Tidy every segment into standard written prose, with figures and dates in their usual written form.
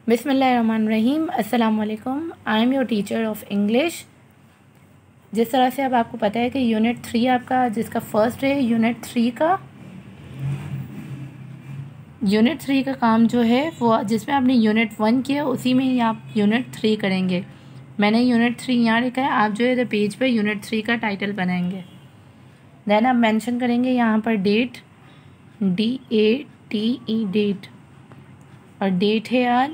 बिस्मिल्लाहिर्रहमानिर्रहीम। अस्सलाम वालेकुम। I am your teacher of English. जिस तरह से अब आपको पता है कि यूनिट 3 आपका जिसका फर्स्ट है, यूनिट 3 का काम जो है वो जिसमें आपने यूनिट 1 किया उसी में ही आप यूनिट 3 करेंगे। मैंने यूनिट 3 यहाँ लिखा है, आप जो है पेज पे यूनिट 3 का टाइटल बनाएंगे। देन आप मेंशन करेंगे यहाँ पर डेट, DATE डेट, और डेट है आज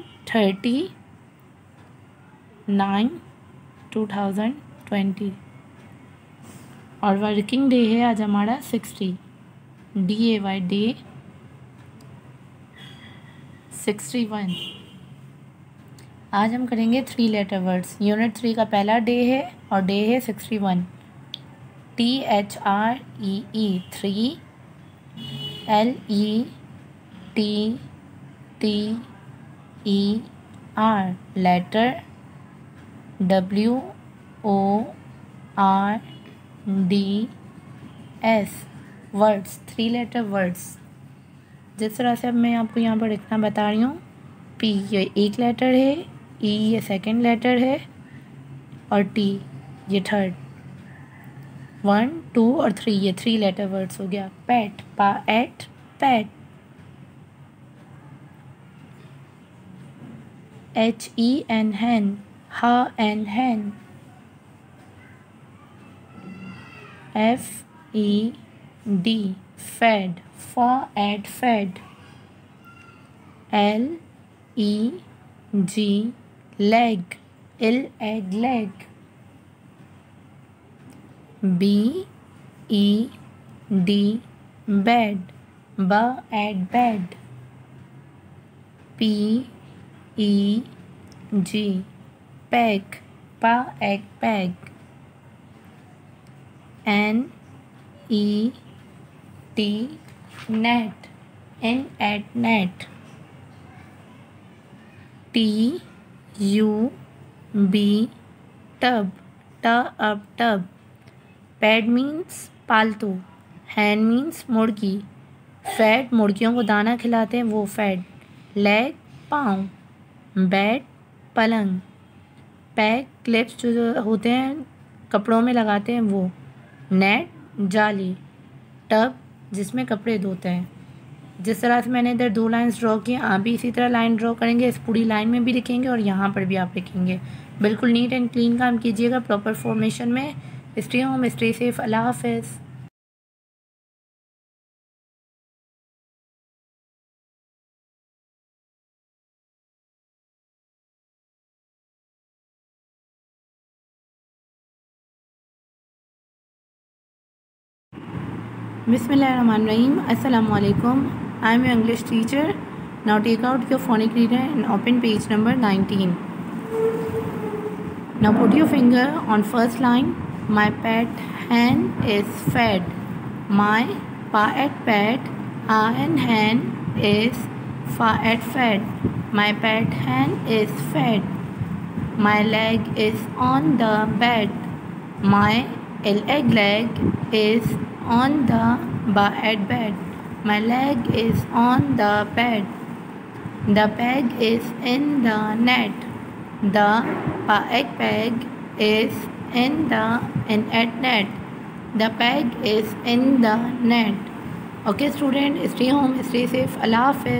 30/9/2020 और वर्किंग डे है आज हमारा 60, DAY डे 61। आज हम करेंगे 3 लेटर वर्ड्स। यूनिट 3 का पहला डे है और डे है 61। THREE 3, LETTER letter, WORDS words, 3 letter words. जिस तरह से अब मैं आपको यहाँ पर लिखना बता रही हूँ, P ये एक लेटर है, E ये सेकंड लेटर है और T ये थर्ड। 1, 2 और 3 ये 3 लेटर वर्ड्स हो गया। Pet, pet, HEN hen, ha and hen, FED fed, fed, LEG leg, leg, BED bed, bed, PEG peg, peg, NET net, net, TUB tub, tub। Pet means पालतू, hen means मुर्गी, fed मुर्गियों को दाना खिलाते हैं वो फैड, लेग पाँव, bed पलंग, पैक क्लिप्स जो होते हैं कपड़ों में लगाते हैं वो, नेट जाली, टब जिसमें कपड़े धोते हैं। जिस तरह से मैंने इधर 2 लाइंस ड्रॉ की, आप भी इसी तरह लाइन ड्रॉ करेंगे। इस पूरी लाइन में भी लिखेंगे और यहाँ पर भी आप लिखेंगे। बिल्कुल नीट एंड क्लीन काम कीजिएगा प्रॉपर फॉर्मेशन में। Stay home, stay safe. अल्लाह हाफिज़। Bismillahirrahmanirrahim. Assalamu alaikum. I am your English teacher. Now take out your phonic reader and open page number 19. Now put your finger on first line. My pet hen is fed. My pet hen is fed. My pet hen is fed. My leg is on the bed. My leg is on the bed. My leg is on the bed. The peg is in the net. The peg is in the net. The peg is in the net. Okay student, stay home, stay safe. Allah Hafiz.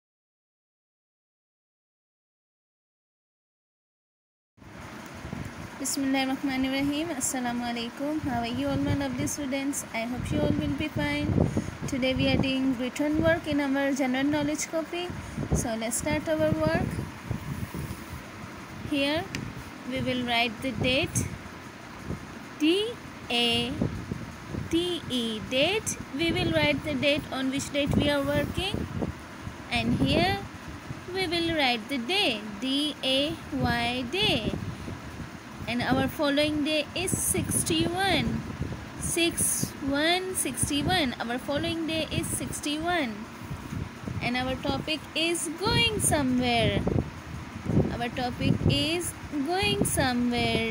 Bismillahirrahmanirrahim. Assalamu alaikum. How are you all my lovely students? I hope you all will be fine. Today we are doing written work in our general knowledge copy. So let's start our work. Here we will write the date, DATE date. We will write the date on which date we are working, and here we will write the day, DAY day. And our following day is 61. 61. Our following day is 61. And our topic is going somewhere. Our topic is going somewhere.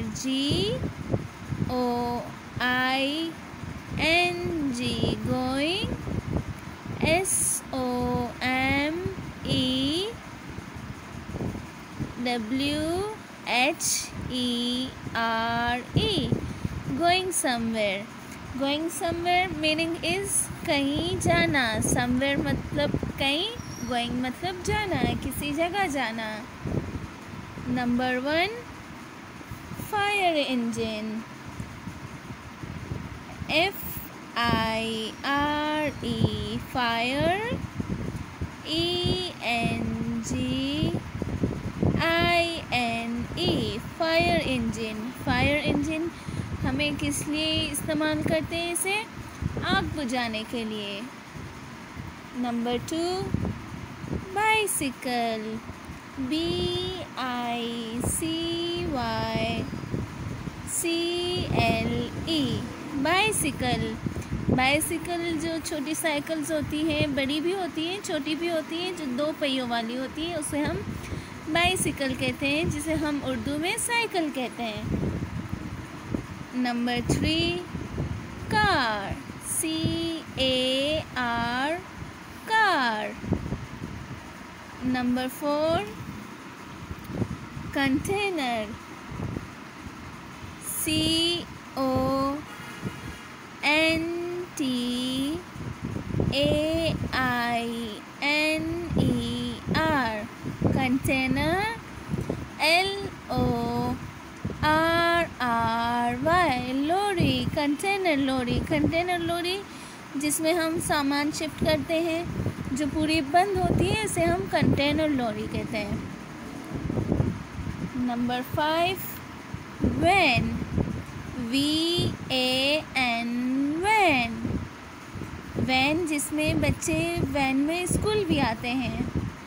GOING, going. SOME, W-H-E-R-E, going somewhere. Going somewhere meaning is कहीं जाना. Somewhere मतलब कहीं, going मतलब जाना, किसी जगह जाना. Number 1, fire engine. F-I-R-E, fire. E-N-G-I-N-E, fire engine. Fire engine हमें किस लिए इस्तेमाल करते हैं इसे? आग बुझाने के लिए. Number 2, bicycle. B-I-C-Y-C-L-E, bicycle. Bicycle जो छोटी साइकिल्स होती हैं, बड़ी भी होती हैं, छोटी भी होती हैं, जो 2 पहियों वाली होती है, उसे हम बाइसिकल कहते हैं, जिसे हम उर्दू में साइकिल कहते हैं. Number 3, car. C-A-R, car. Number 4, container. C-O-N-T-A-I-N-E-R, container. L-O-R-R-Y, lorry. container lorry. container lorry जिसमें हम सामान शिफ्ट करते हैं, जो पूरी बंद होती है, इसे हम कंटेनर लॉरी कहते हैं. Number 5, van. V-A-N, van. Van जिसमें बच्चे वैन में स्कूल भी आते हैं.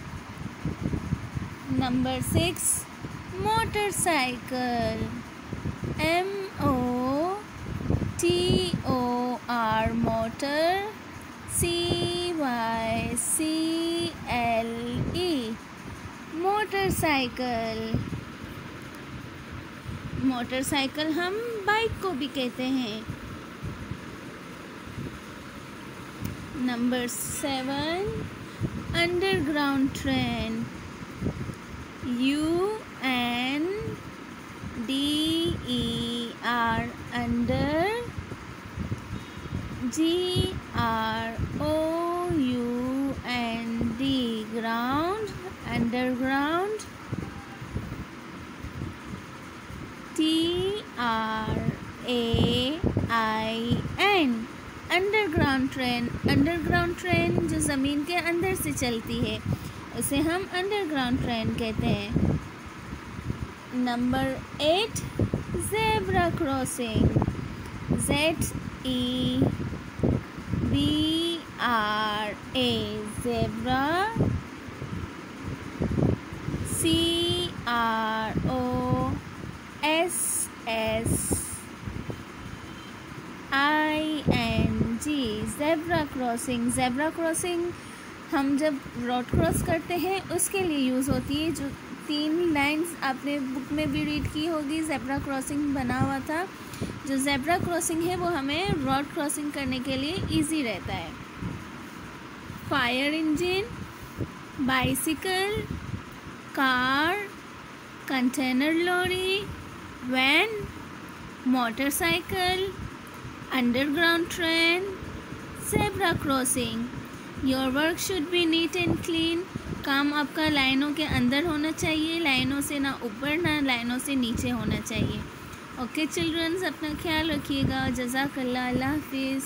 Number 6, motorcycle. M-O-T-O-R, motor. C-Y-C-L-E, motorcycle. Motorcycle हम बाइक को भी कहते हैं. Number 7, underground train. U-N-D-E-R, under. G-R-O-U-N-D, ground. underground. T-R-A-I-N, underground train. Underground train जो ज़मीन के अंदर से चलती है, उसे हम अंडरग्राउंड ट्रेन कहते हैं. Number 8, zebra crossing. Z-E-B-R-A, zebra. C-R-O-S-S-I-N-G, zebra crossing. Zebra crossing हम जब रोड क्रॉस करते हैं उसके लिए यूज़ होती है. जो 3 लाइंस आपने बुक में भी रीड की होगी, ज़ेब्रा क्रॉसिंग बना हुआ था. जो ज़ेब्रा क्रॉसिंग है वो हमें रोड क्रॉसिंग करने के लिए इजी रहता है. Fire engine, bicycle, car, container lorry, van, motorcycle, underground train, zebra crossing. Your work should be neat and clean. काम आपका लाइनों के अंदर होना चाहिए, लाइनों से ना ऊपर ना लाइनों से नीचे होना चाहिए. ओके चिल्ड्रंस, अपना ख्याल रखिएगा. जज़ाकल्लाह. अल्लाह हाफिज़.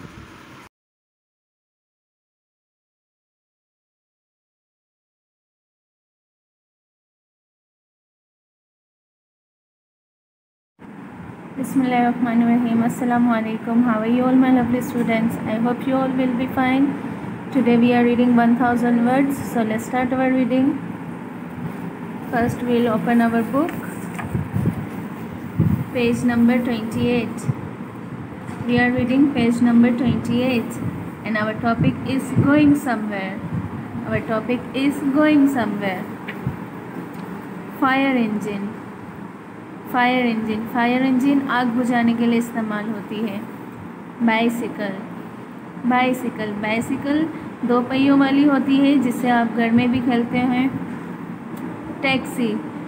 Bismillahirrahmanirrahim. Assalamu alaikum. How are you all, my lovely students? I hope you all will be fine. Today we are reading 1000 words. So let's start our reading. First we will open our book. Page number 28. We are reading page number 28. And our topic is going somewhere. Our topic is going somewhere. Fire engine. Fire engine. Fire engine आग बुझाने के लिए इस्तेमाल होती है. Bicycle. Bicycle. Bicycle 2 पहियों वाली होती है, जिससे आप घर में भी खेलते हैं. Taxi.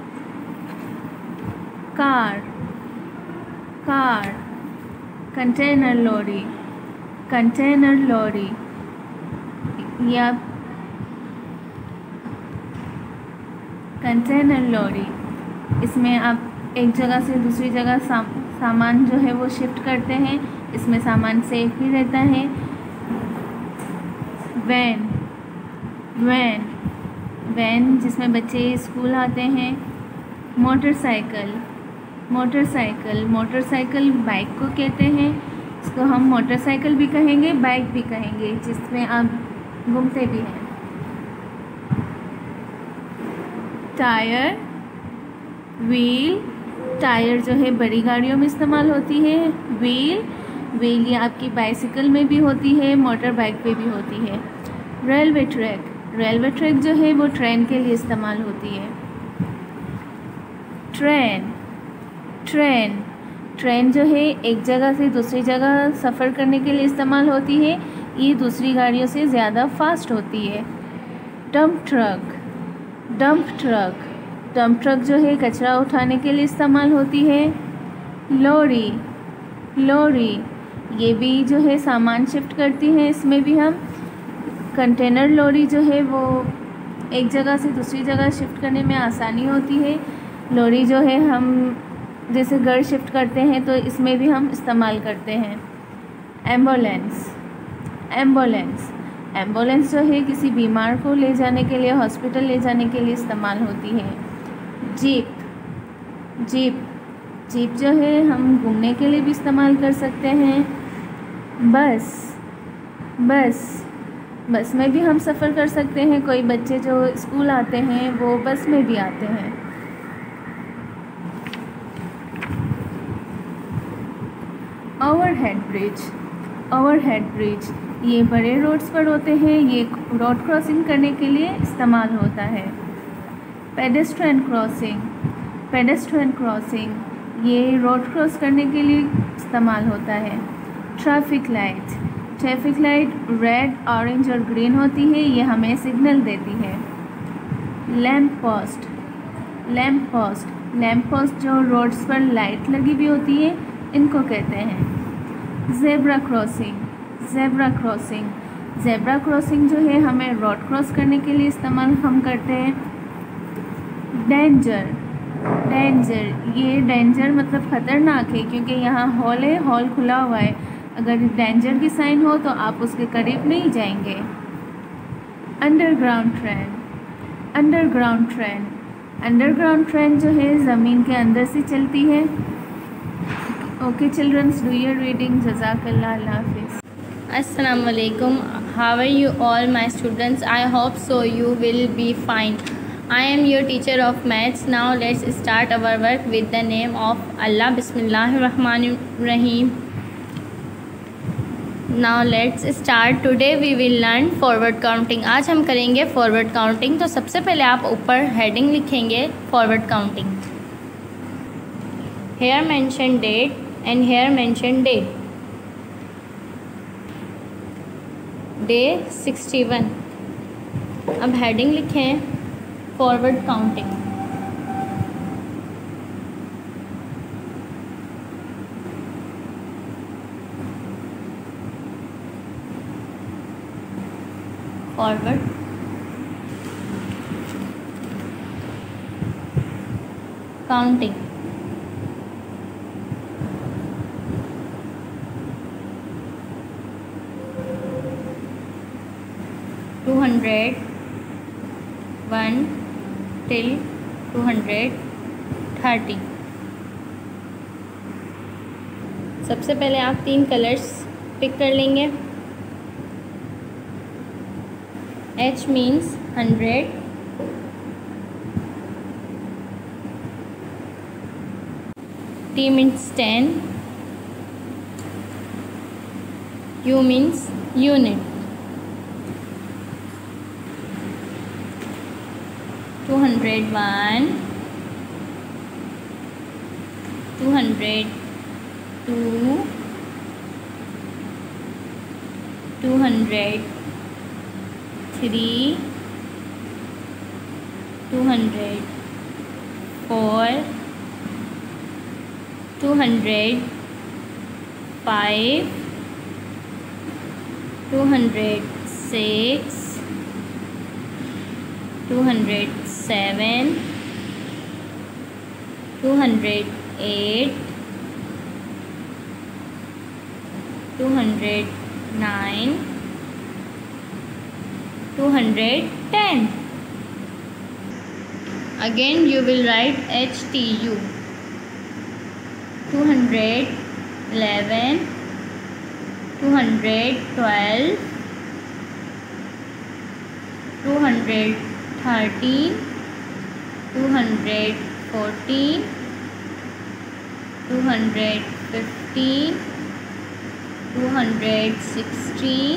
Car, car, container lorry, container lorry, या कंटेनर लॉरी। इसमें आप एक जगह से दूसरी जगह सामान जो है वो शिफ्ट करते हैं, इसमें सामान सेफ भी रहता है। वैन, वैन, वैन जिसमें बच्चे स्कूल आते हैं। मोटरसाइकिल, मोटरसाइकिल, मोटरसाइकिल बाइक को कहते हैं, इसको हम मोटरसाइकिल भी कहेंगे, बाइक भी कहेंगे, जिसमें आप घूमते भी हैं। टायर, व्हील, टायर जो है बड़ी गाड़ियों में इस्तेमाल होती है। व्हील, व्हील ये आपकी बाइसिकल में भी होती है, मोटर बाइक पे भी होती है। रेलवे ट्रैक, रेलवे ट्रैक जो है वो ट्रेन के लिए इस्तेमाल होती है। ट्रेन, ट्रेन, ट्रेन जो है एक जगह से दूसरी जगह सफ़र करने के लिए इस्तेमाल होती है, ये दूसरी गाड़ियों से ज़्यादा फास्ट होती है। Dump truck, dump truck, dump truck जो है कचरा उठाने के लिए इस्तेमाल होती है। लॉरी, लॉरी ये भी जो है सामान शिफ्ट करती है, इसमें भी हम कंटेनर लॉरी जो है वो एक जगह से दूसरी जगह शिफ्ट करने में आसानी होती है। लॉरी जो है हम जैसे घर शिफ्ट करते हैं तो इसमें भी हम इस्तेमाल करते हैं। एम्बुलेंस, एम्बुलेंस, एम्बुलेंस जो है किसी बीमार को ले जाने के लिए, हॉस्पिटल ले जाने के लिए इस्तेमाल होती है। जीप, जीप, जीप जो है हम घूमने के लिए भी इस्तेमाल कर सकते हैं। बस, बस, बस में भी हम सफ़र कर सकते हैं, कोई बच्चे जो स्कूल आते हैं वो बस में भी आते हैं। ओवरहेड ब्रिज, ओवरहेड ब्रिज ये बड़े रोड्स पर होते हैं, ये रोड क्रॉसिंग करने के लिए इस्तेमाल होता है। पेडेस्ट्रियन क्रॉसिंग, पेडेस्ट्रियन क्रॉसिंग ये रोड क्रॉस करने के लिए इस्तेमाल होता है। Traffic light, traffic light red, orange और ग्रीन होती है, ये हमें सिग्नल देती है। Lamp post, lamp post, lamp post जो रोड्स पर लाइट लगी हुई होती है इनको कहते हैं। Zebra crossing, zebra crossing, zebra crossing जो है हमें रोड क्रॉस करने के लिए इस्तेमाल हम करते हैं। डेंजर, डेंजर ये डेंजर मतलब ख़तरनाक है, क्योंकि यहाँ हॉल है, हॉल खुला हुआ है, अगर डेंजर की साइन हो तो आप उसके करीब नहीं जाएंगे। Underground train, underground train, underground train जो है ज़मीन के अंदर से चलती है। Okay childrens, do your reading. जज़ाकल्लाह, अल्लाह हाफिज़। Assalamu alaikum. How are you all my students? I hope so you will be fine. I am your teacher of maths. Now let's start our work with the name of Allah. Bismillahirrahmanirrahim. Now let's start. Today we will learn forward counting. आज हम करेंगे forward counting. तो सबसे पहले आप ऊपर heading लिखेंगे forward counting. Here mention date and here mention date. Day 61. अब हेडिंग लिखें forward counting. Forward counting. To 1 till 230। सबसे पहले आप 3 कलर्स पिक कर लेंगे। H means 100, T means 10, U means unit. 201, 202, 203, 204, 205, 206, 207, 208, 209, 210. Again you will write HTU. 211, 212, 213, 214, 215, 216,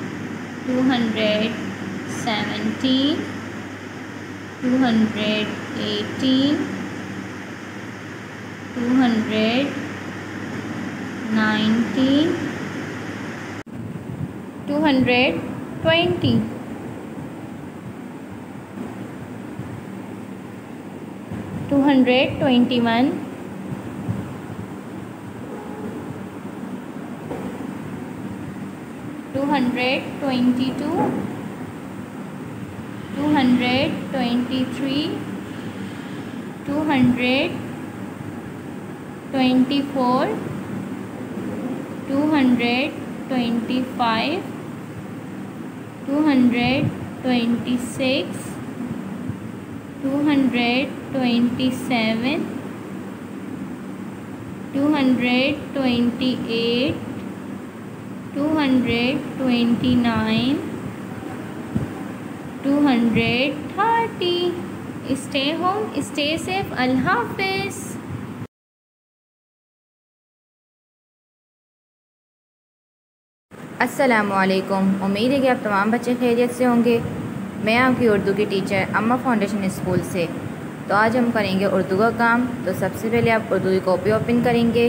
217, 218, 219, 220, 221, 222, 223, 224, 225, 226, 227, 228, 229, 230. Stay home, stay safe. Allah Hafiz. अस्सलामुअलैकुम। उम्मीद है कि आप तमाम बच्चे खैरियत से होंगे। मैं आपकी उर्दू की टीचर अम्मा फाउंडेशन स्कूल से। तो आज हम करेंगे उर्दू का काम। तो सबसे पहले आप उर्दू की कॉपी ओपन करेंगे।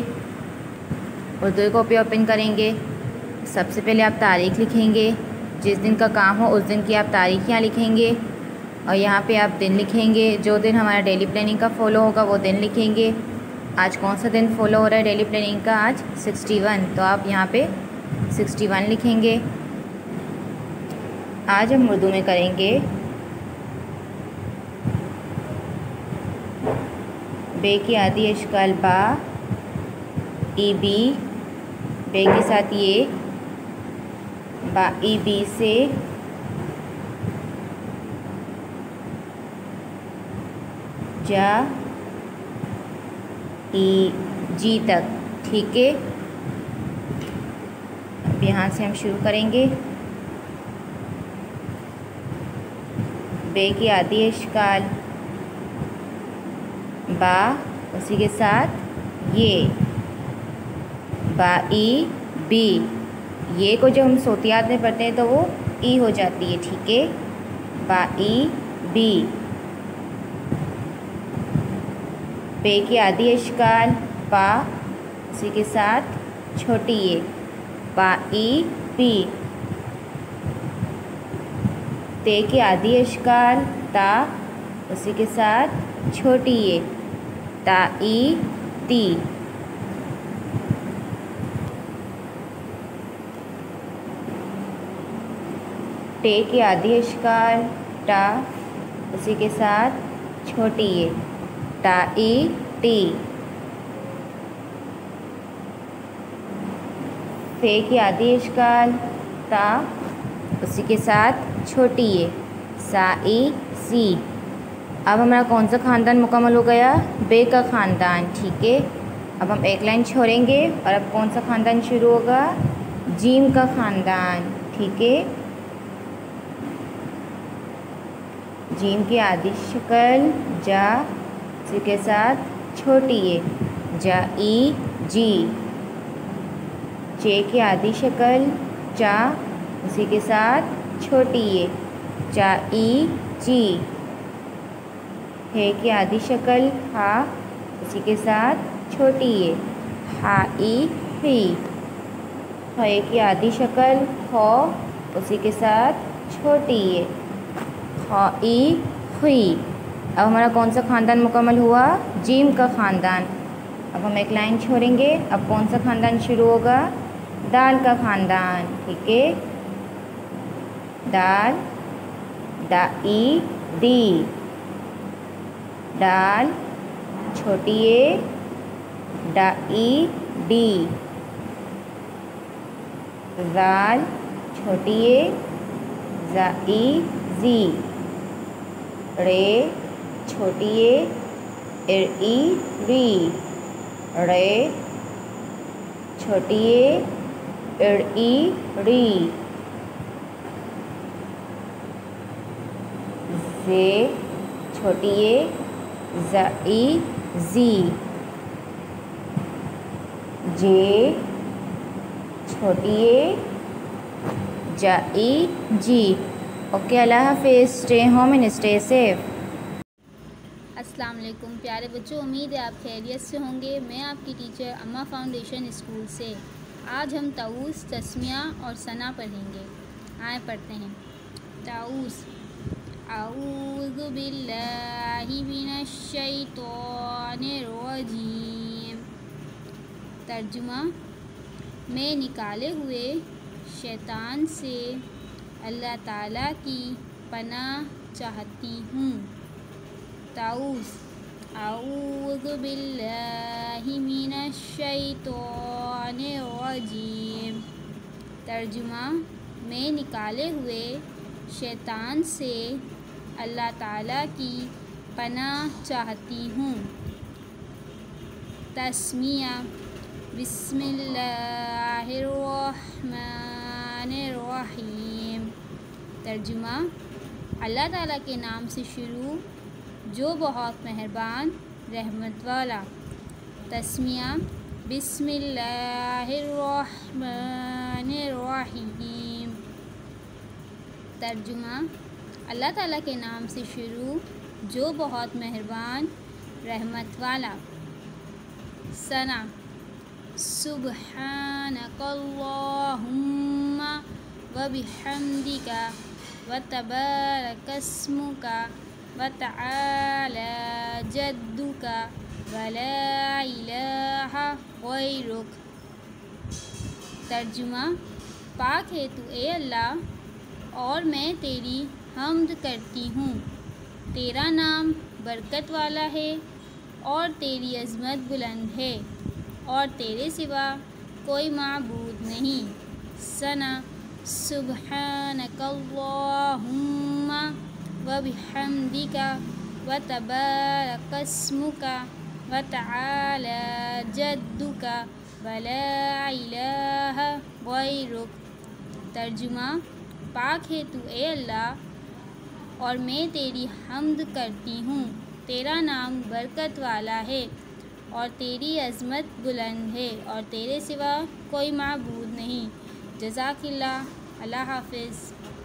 सबसे पहले आप तारीख़ लिखेंगे। जिस दिन का काम हो उस दिन की आप तारीख़ यहाँ लिखेंगे और यहाँ पे आप दिन लिखेंगे। जो दिन हमारा डेली प्लानिंग का फ़ॉलो होगा वो दिन लिखेंगे। आज कौन सा दिन फ़ॉलो हो रहा है डेली प्लानिंग का? आज 61। तो आप यहाँ पे 61 लिखेंगे। आज हम उर्दू में करेंगे बे की आदि अशकाल बा, ई बी, बे के साथ ये, बा ई बी से जा ई जी तक। ठीक है, अब यहाँ से हम शुरू करेंगे। बे की आदि अशकाल बा, उसी के साथ ये, बा ई बी। ये को जब हम सोतियात में पढ़ते हैं तो वो ई हो जाती है। ठीक है, बा ई बी। पे की आदि अशकाल पा, उसी के साथ छोटी ये, पा ई पी। ते के आदि अशकाल ता, उसी के साथ छोटी ये, ता ई ती। टे के आदि अशकाल टा, उसी के साथ छोटी ये, टा ई टी। फे के आदि अशकाल ता, उसी के साथ छोटी ये, सा ई सी। अब हमारा कौन सा ख़ानदान मुकम्मल हो गया? बे का ख़ानदान। ठीक है, अब हम एक लाइन छोड़ेंगे और अब कौन सा ख़ानदान शुरू होगा? जीम का ख़ानदान। ठीक है, जीम की आदि शक्ल जा, उसी के साथ छोटी ये, जा ई जी। चे की आदि शक्ल चा, उसी के साथ छोटी ये, चा ई ची। हे की आदि शक्ल हा, उसी के साथ छोटी ये, हा ई ही। हे की आदि शक्ल हो, उसी के साथ छोटी ये, हा ई हुई। अब हमारा कौन सा ख़ानदान मुकम्मल हुआ? जीम का ख़ानदान। अब हम एक लाइन छोड़ेंगे। अब कौन सा खानदान शुरू होगा? दाल का खानदान। ठीक है, दाल, दाई दी, दाल छोटी ए, दाई डी, दाल छोटी ए, जाई जी, रे छोटी ए, इरी री, रे छोटी ए, इरी री, जे छोटी ए, जाई जी, जे छोटी ए, जाई जी। ओके, अल्लाह हाफिज़। Stay home and stay safe. अस्सलाम वालेकुम प्यारे बच्चों, उम्मीद है आप खैरियत से होंगे। मैं आपकी टीचर अम्मा फाउंडेशन स्कूल से। आज हम ताऊस, तस्मिया और सना पढ़ेंगे। आए पढ़ते हैं। ताऊस, औज़ु बिल्लाहि मिनश शैतानिर रजीम। तर्जुमा, मैं निकाले हुए शैतान से अल्लाह ताला की पनाह चाहती हूँ। ताऊस, औज़ु बिल्लाहि मिनश शैतानिर रजीम। तर्जुमा, मैं निकाले हुए शैतान से अल्लाह ताला की पनाह चाहती हूँ। तस्मिया, बिस्मिल्लाहिर्रहमानिर्रहीम। तर्जुमा, अल्लाह ताला के नाम से शुरू जो बहुत मेहरबान रहमत वाला। तस्मिया, बिस्मिल्लाहिर्रहमानिर्रहीम। तर्जुमा, अल्लाह ताला के नाम से शुरू जो बहुत मेहरबान रहमत वाला। सना, सुब्हानकल्लाहुम्मा व बिहम्दिका व तबारकस्मुका व तआला जद्दुका व ला इलाहा गैरुक। तर्जुमा, पाक है तू ए अल्लाह और मैं तेरी हम्द करती हूँ। तेरा नाम बरकत वाला है और तेरी अज़मत बुलंद है और तेरे सिवा कोई माबूद नहीं। सना, सुब्हानकल्लाहुम्मा व बिहम्दिका व तबारकस्मुका व तआला जद्दुका व ला इलाहा गैरुक। तर्जुमा, पाक है तू ए अल्लाह और मैं तेरी हम्द करती हूँ। तेरा नाम बरकत वाला है और तेरी अज़मत बुलंद है और तेरे सिवा कोई माबूद नहीं। जज़ाकिल्लाह। अल्लाह हाफिज़।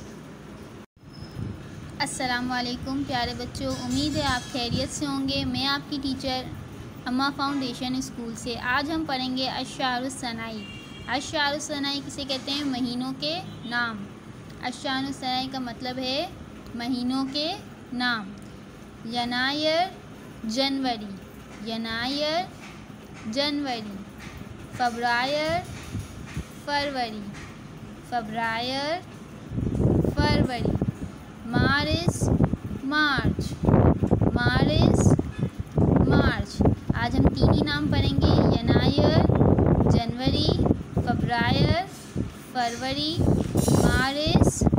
अस्सलाम वालेकुम प्यारे बच्चों, उम्मीद है आप खैरियत से होंगे। मैं आपकी टीचर अम्मा फाउंडेशन स्कूल से। आज हम पढ़ेंगे अश्शारुस सनाई। अश्शारुस सनाई किसे कहते हैं? महीनों के नाम। अश्शारुस सनाई का मतलब है महीनों के नाम। यनायर जनवरी, यनायर जनवरी। फ़ब्रायर फरवरी, फ़ब्रायर फरवरी। मार्च मार्च, मार्च मार्च। आज हम तीन ही नाम पढ़ेंगे, यनायर जनवरी, फ़ब्रायर फरवरी, मार्च